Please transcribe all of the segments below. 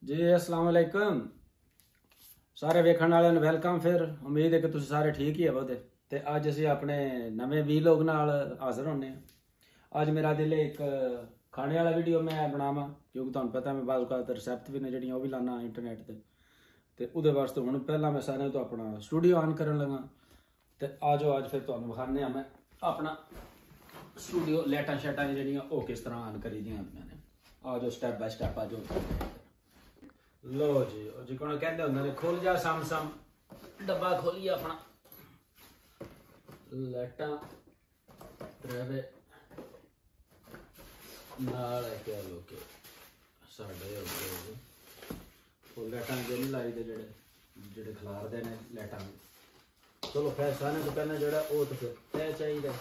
जी अस्सलाम वालेकुम सारे वेखण वाले ਨੂੰ ਵੈਲਕਮ। ਫਿਰ ਉਮੀਦ ਹੈ ਕਿ ਤੁਸੀਂ ਸਾਰੇ ਠੀਕ ਹੀ ਹੋਵੋਗੇ ਤੇ ਅੱਜ ਅਸੀਂ ਆਪਣੇ ਨਵੇਂ ਵੀਲੋਗ ਨਾਲ ਹਾਜ਼ਰ ਹੋਣੇ ਆ। ਅੱਜ ਮੇਰਾ ਦਿਲ ਹੈ ਇੱਕ ਖਾਣੇ ਵਾਲਾ ਵੀਡੀਓ ਮੈਂ ਬਣਾਵਾਂ, ਕਿਉਂਕਿ ਤੁਹਾਨੂੰ ਪਤਾ ਮੈਂ ਬਾਅਦ ਕਾਤ ਰਿਸੈਪਟ ਵੀ ਨੇ ਜਿਹੜੀਆਂ ਉਹ ਵੀ ਲਾਣਾ ਇੰਟਰਨੈਟ ਤੇ ਉਹਦੇ ਵਾਸਤੇ ਹੁਣ ਪਹਿਲਾਂ ਮੈਂ ਸਾਰਿਆਂ ਤੋਂ ਆਪਣਾ ਸਟੂਡੀਓ ਆਨ ਕਰਨ ਲੱਗਾ ਤੇ ਆਜੋ ਅੱਜ ਫਿਰ ਤੁਹਾਨੂੰ ਵਿਖਾਣੇ ਆ ਮੈਂ ਆਪਣਾ ਸਟੂਡੀਓ ਲਾਈਟਾਂ ਸ਼ਾਟਾਂ ਜਿਹੜੀਆਂ ਉਹ ਕਿਸ ਤਰ੍ਹਾਂ ਆਨ ਕਰੀ ਦੀਆਂ ਹੁੰਦੀਆਂ ਨੇ। ਆਜੋ ਸਟੈਪ ਬਾय ਸਟੈਪ ਆਜੋ। लो जी जी को कहते होंगे खोल जा सम डब्बा खोलिए अपना लाइटा रहे नाल कह लो कि साढ़े वो लाइटा जो नहीं लाई दे जेडे खिलारते हैं लाइटा। चलो फिर सारे तो पहले जोड़ा वो तो फिर तय चाहिए।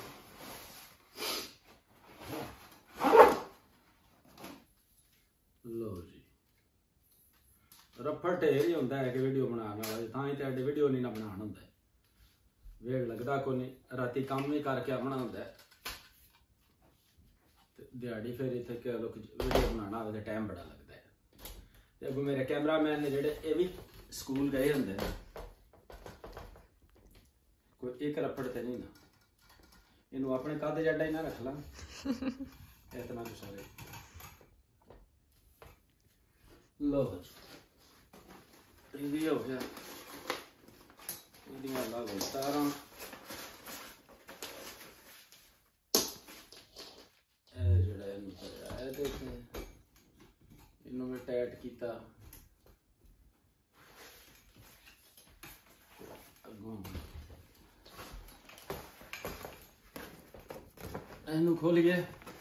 लो जी रफड़ ढेर ही होंदा है कि वीडियो बनाने वाले तां ही ते वीडियो नहीं ना बनाना होंदा है। वेग लगदा कोई नहीं, राती काम ही करके आना होंदा है ते दिहाड़ी फिर इत्थे कह लो कि वीडियो बनाना होवे ते टाइम बड़ा लगदा है। ते अगो मेरे कैमरामैन ने जेडे ए भी स्कूल गए होंदे ने, कोई एक रफड़ ते नहीं ना, इनू अपने कद जड्डा ही ना रख ला इतना कुछ सारे। लो ये हो गया अलग तारा इनू मैं टाइट किया इनू खोलिए।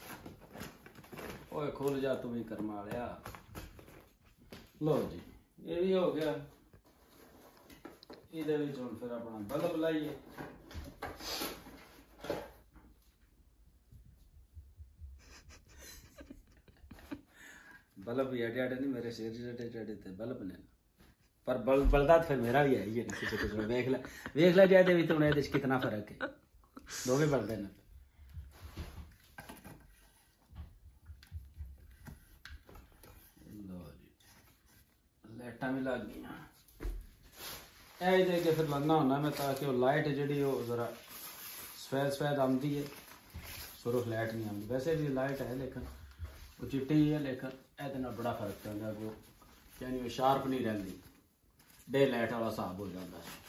ओए खोल जा तू भी कर्मा लिया। लो जी ये भी हो गया। ये फिर अपना बल्ब लाइए। बल्ब भी एडे एडे नहीं, मेरे सिर एडे एडे थे बल्ब ने, पर बल्दा फिर मेरा भी है ही है। किसी किसी वेख ला जाए भी तो कितना फर्क है, दो भी बल्दे ने। लो जी लाइटा भी लग गई दे के फिर लाना होना मैं, ताकि वो लाइट जी जरा सफेद आती है, सुरख लाइट नहीं आती। वैसे भी लाइट है लेकिन वो चिट्टी है, लेकिन ये बड़ा फर्क पैदा वो यानी वो शार्प नहीं रही, डे लाइट वाला हिसाब हो जाता है।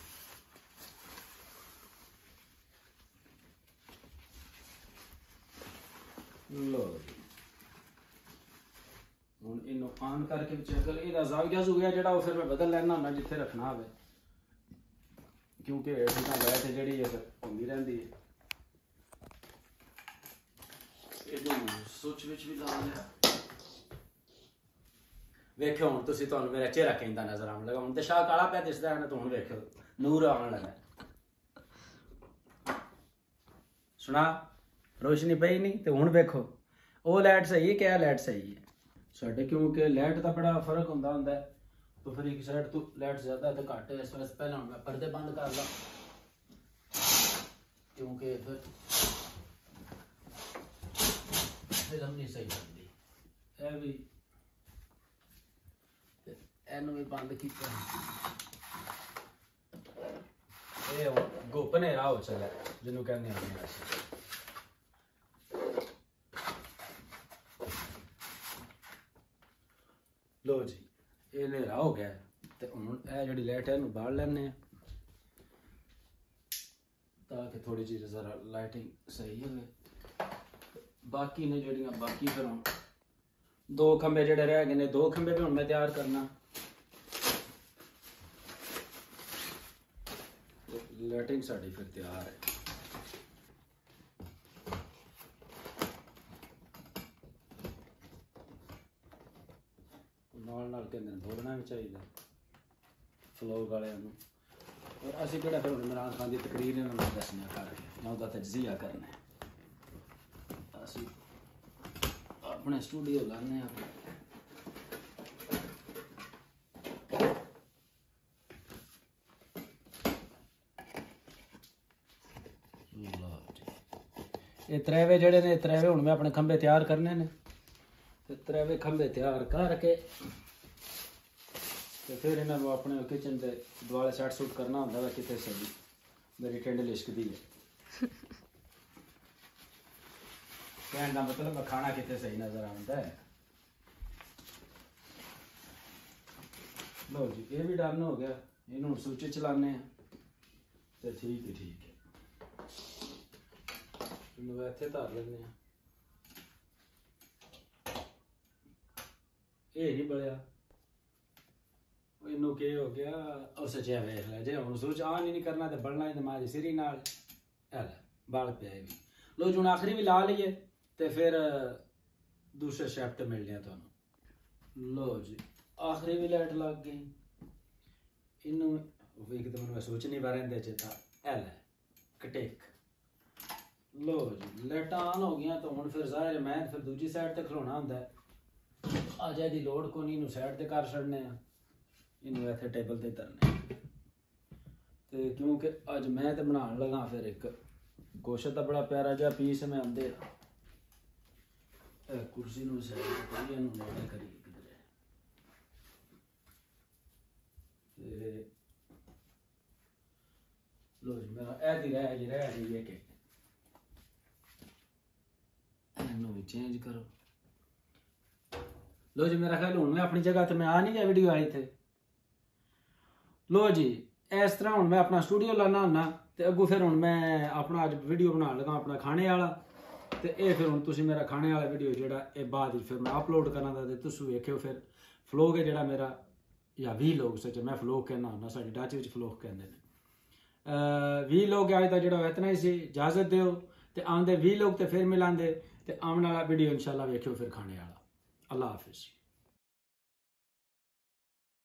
लो हूँ इनू ऑन करके चेक कर यदा जाविया जुविया जो फिर मैं बदल लैना होना जिथे रखना हो, क्योंकि लाइट जी होंगी रही है। सुच विच भी ला लिया। वेखो हूँ तुम मेरा चेहरा कहता नजर आने लगा, हूँ तो शाह काला पै दिसदा है ना, तो हूँ वेखो नूर आने लगा। सुना रोशनी पई नहीं तो हूँ वेखो वो लाइट सही है क्या लाइट सही है साढ़े, क्योंकि लाइट का बड़ा फर्क होंदा है। तो फिर एक साइड तो लाइट ज्यादा है तो घट है, इस वास्ते पहले मैं पर्दे बंद कर ला, क्योंकि फिल्म नहीं सही बनती। भी बंद किया, गुप नेरा हो चला जिन्हों कहने। लो जी ये नेरा हो गया तो हूँ जी लाइट है बाल लैने, ताकि थोड़ी जी जरा लाइटिंग सही हो। बाकी ने जड़ियाँ बाकी फिर हम दो खंबे जड़े रह गए ने, दो खंबे भी हूँ मैं तैयार करना। लाइटिंग साड़ी फिर तैयार है। नाल कहते बोलना भी चाहिए फ्लोग वाले, और असी कि फिर इमरान खान की तकरीर उन्होंने दसना कर मैं उसका तजिया करना है। असी अपने स्टूडियो लाने ये त्रेवे जड़े ने त्रेवे हूँ मैं अपने खंबे तैयार करने ने, त्रेवे खंबे तैयार करके ਤੇ ਫਿਰ ਇਹਨਾਂ ਨੂੰ ਆਪਣੇ ਕਿਚਨ ਦੇ ਦੁਆਲੇ ਸੈੱਟ ਸੂਟ ਕਰਨਾ ਹੁੰਦਾ ਵਾ ਕਿਤੇ ਸਹੀ ਮੇਰੀ ਟਿੰਡ ਲਿਸ਼ਕਦੀ ਹੈ ਕਹਿਣ ਦਾ ਮਤਲਬ ਖਾਣਾ ਕਿਤੇ ਸਹੀ ਨਜ਼ਰ ਆਉਂਦਾ ਹੈ। ਲਓ ਜੀ ਇਹ ਵੀ ਡਨ ਹੋ ਗਿਆ, ਇਹਨੂੰ ਸੂਚੀ ਚਲਾਉਂਦੇ ਆ ਤੇ ਠੀਕ ਹੈ ਇਹਨੂੰ ਇੱਥੇ ਧਰ ਲੈਂਦੇ ਆ। ਇਹ ਨਹੀਂ ਬਲਿਆ ਇਹਨੂੰ ਕੀ ਹੋ ਗਿਆ ਉਹ ਸੱਚਿਆ ਵੇਖ ਲੈ ਜੇ ਹੁਣ ਸੂਚ ਆਨ ਹੀ ਨਹੀਂ ਕਰਨਾ ਤੇ ਬਲਣਾ ਹੀ ਨਮਾਜ਼ ਸਿਰੀ ਨਾਲ ਬਾਲ ਪਿਆ ਵੀ। ਲੋ ਜੀ ਹੁਣ ਆਖਰੀ ਵੀ ਲਾ ਲਈਏ ਤੇ ਫਿਰ ਦੂਸਰੇ ਸ਼ੈਫਟ ਤੇ ਮਿਲਦੇ ਆ ਤੁਹਾਨੂੰ। ਲੋ ਜੀ ਆਖਰੀ ਵੀ ਲਾਈਟ ਲੱਗ ਗਈ, ਇਹਨੂੰ ਇੱਕਦਮ ਮੈਂ ਸੋਚ ਨਹੀਂ ਪਾ ਰਿਹਾ ਚੇਤਾ ਐਲ ਕਟੇਕ। ਲੋ ਜੀ ਲਾਈਟਾਂ ਆਨ ਹੋ ਗਈਆਂ ਤਾਂ ਹੁਣ ਫਿਰ ਜ਼ਾਹਿਰ ਮੈਂ ਫਿਰ ਦੂਜੀ ਸਾਈਡ ਤੇ ਖਲੋਣਾ ਹੁੰਦਾ ਹੈ। ਅੱਜ ਇਹਦੀ ਲੋੜ ਕੋਈ ਨਹੀਂ, ਇਹਨੂੰ ਸਾਈਡ ਤੇ ਕਰ ਛੱਡਨੇ ਆ, ਇਹਨੂੰ ਇੱਥੇ ਟੇਬਲ ਤੇ ਧਰਨੇ ਤੇ ਕਿਉਂਕਿ ਅੱਜ ਮੈਂ ਤੇ ਬਣਾਉਣ ਲੱਗਾ ਫਿਰ ਇੱਕ ਗੋਸ਼ਤ ਦਾ ਬੜਾ ਪਿਆਰਾ ਜਿਹਾ ਪੀਸ ਮੈਂ ਆਉਂਦੇ ਕੁਰਸੀ ਨੂੰ ਸਾਈਡ ਤੇ ਕਰੀਏ ਇਹਨੂੰ ਨੇੜੇ ਕਰੀਏ ਕਿਧਰੇ ਤੇ ਲੋ ਜੀ ਮੇਰਾ ਇਹ ਦੀ ਰਹਿ ਰਹੀ ਹੈ ਕਿ ਇਹਨੂੰ ਵੀ ਚੇਂਜ ਕਰੋ। लो जी मेरा ख्याल हूँ मैं अपनी जगह तो मैं आ नहीं गया वीडियो आई थे। लो जी इस तरह हूँ मैं अपना स्टूडियो लाना होना तो अगू फिर हूँ मैं अपना अज वीडियो बना लगा अपना खाने वाला तो ये फिर हूँ तुम मेरा खाने वाला वीडियो जोड़ा ये बाद फिर मैं अपलोड करना था तो तुम वेखियो फिर फ्लोग है जोड़ा मेरा या वी लोग सच मैं फ्लोग कहना होना साड़ी डच में फ्लोग कहते हैं। वी लोग आए तो जो इतना ही सी इजाजत दो तो आंदे वी लोग तो फिर मिलांदे तो आने वाला वीडियो इंशाल्लाह वेखियो फिर खाने वाला। अल्लाह हाफिज़।